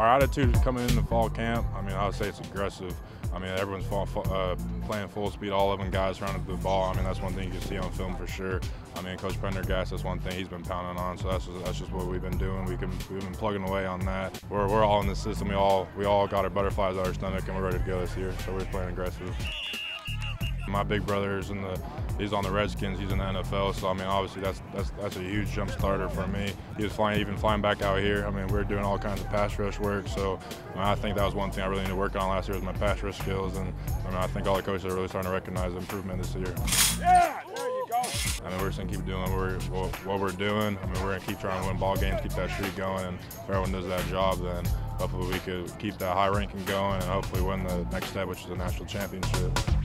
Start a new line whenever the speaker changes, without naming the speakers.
Our attitude coming into fall camp, I mean, I would say it's aggressive. I mean, everyone's playing full speed, all 11 guys surrounded the ball. I mean, that's one thing you can see on film for sure. I mean, Coach Prendergast, that's one thing he's been pounding on, so that's just what we've been doing. We've been plugging away on that. We're all in the system. We all got our butterflies out our stomach, and we're ready to go this year, so we're playing aggressive. My big brother is he's on the Redskins. He's in the NFL, so I mean, obviously that's a huge jump starter for me. He was even flying back out here. I mean, we were doing all kinds of pass rush work, so I think that was one thing I really need to work on last year was my pass rush skills, and I mean, I think all the coaches are really starting to recognize the improvement this year.
Yeah, there you go.
I mean, we're just gonna keep doing what we're doing. I mean, we're gonna keep trying to win ball games, keep that streak going, and if everyone does that job, then hopefully we could keep that high ranking going and hopefully win the next step, which is a national championship.